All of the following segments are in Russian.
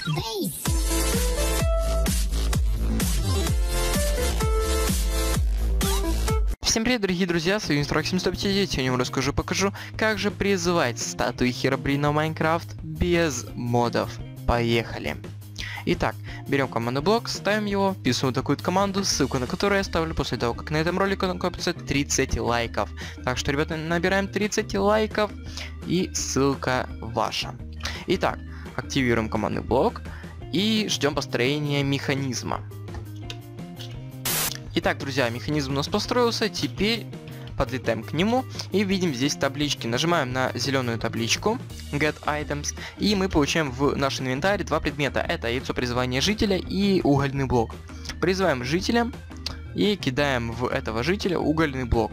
Всем привет, дорогие друзья, с вами Instruction159. Сегодня вам покажу, как же призывать статуи Херобрина в Майнкрафт без модов. Поехали! Итак, берем команду блок, ставим его, вписываем такую команду, ссылку на которую я оставлю после того, как на этом ролике накопится 30 лайков. Так что, ребята, набираем 30 лайков и ссылка ваша. Итак, активируем командный блок и ждем построения механизма. Итак, друзья, механизм у нас построился, теперь подлетаем к нему и видим здесь таблички. Нажимаем на зеленую табличку Get Items, и мы получаем в наш инвентарь два предмета. Это яйцо призывания жителя и угольный блок. Призываем жителя и кидаем в этого жителя угольный блок.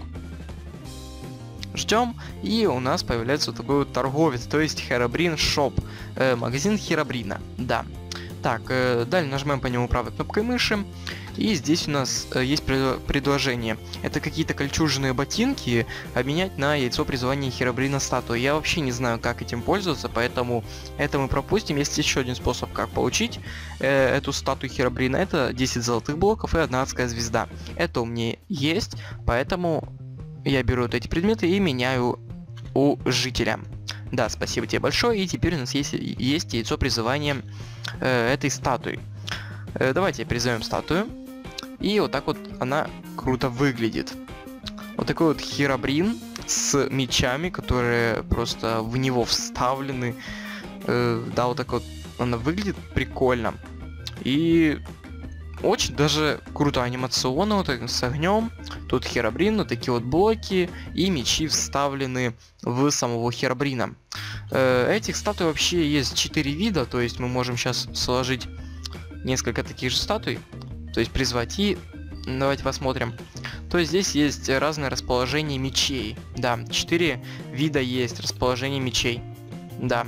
Ждем, и у нас появляется вот такой вот торговец, то есть Herobrine Shop, магазин Херобрина, да. Так, далее нажимаем по нему правой кнопкой мыши, и здесь у нас есть предложение. Это какие-то кольчужные ботинки обменять на яйцо призывания Херобрина статуи. Я вообще не знаю, как этим пользоваться, поэтому это мы пропустим. Есть еще один способ, как получить эту статую Херобрина. Это 10 золотых блоков и 1 адская звезда. Это у меня есть, поэтому я беру вот эти предметы и меняю у жителя. Да, спасибо тебе большое. И теперь у нас есть яйцо призывания этой статуи. Давайте призовем статую. И вот так вот она круто выглядит. Вот такой вот Херобрин с мечами, которые просто в него вставлены. Да, вот так вот она выглядит прикольно. И очень даже круто анимационно, вот с огнем. Тут Херобрин, вот такие вот блоки и мечи вставлены в самого Херобрина. Этих статуй вообще есть 4 вида, то есть мы можем сейчас сложить несколько таких же статуй, то есть призвать, и давайте посмотрим. То есть здесь есть разное расположение мечей, да, 4 вида есть расположение мечей, да.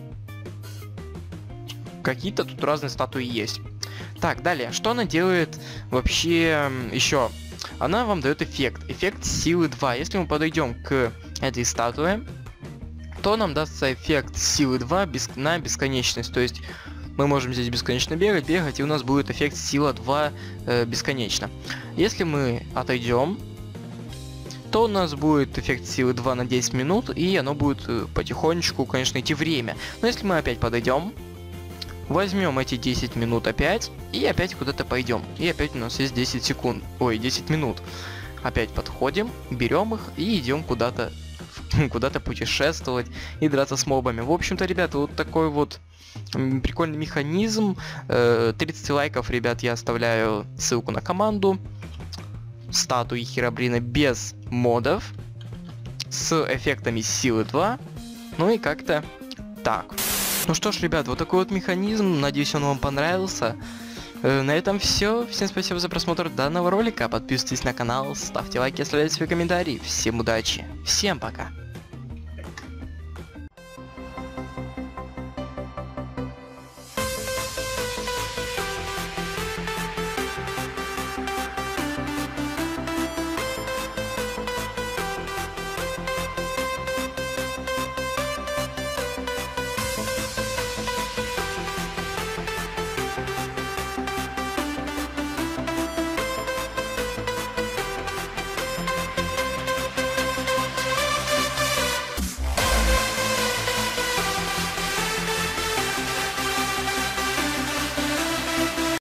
Какие-то тут разные статуи есть. Так, далее, что она делает вообще еще? Она вам дает эффект силы 2. Если мы подойдем к этой статуе, то нам дастся эффект силы 2 на бесконечность. То есть мы можем здесь бесконечно бегать, и у нас будет эффект сила 2 бесконечно. Если мы отойдем, то у нас будет эффект силы 2 на 10 минут, и оно будет потихонечку, конечно, идти время. Но если мы опять подойдем, возьмем эти 10 минут опять, и опять куда-то пойдем. И опять у нас есть 10 секунд, ой, 10 минут. Опять подходим, берем их и идем куда-то путешествовать и драться с мобами. В общем-то, ребята, вот такой вот прикольный механизм. 30 лайков, ребят, я оставляю ссылку на команду статуи Херобрина без модов, с эффектами силы 2. Ну и как-то так. Ну что ж, ребят, вот такой вот механизм. Надеюсь, он вам понравился. На этом все. Всем спасибо за просмотр данного ролика. Подписывайтесь на канал, ставьте лайки, оставляйте свои комментарии. Всем удачи, всем пока.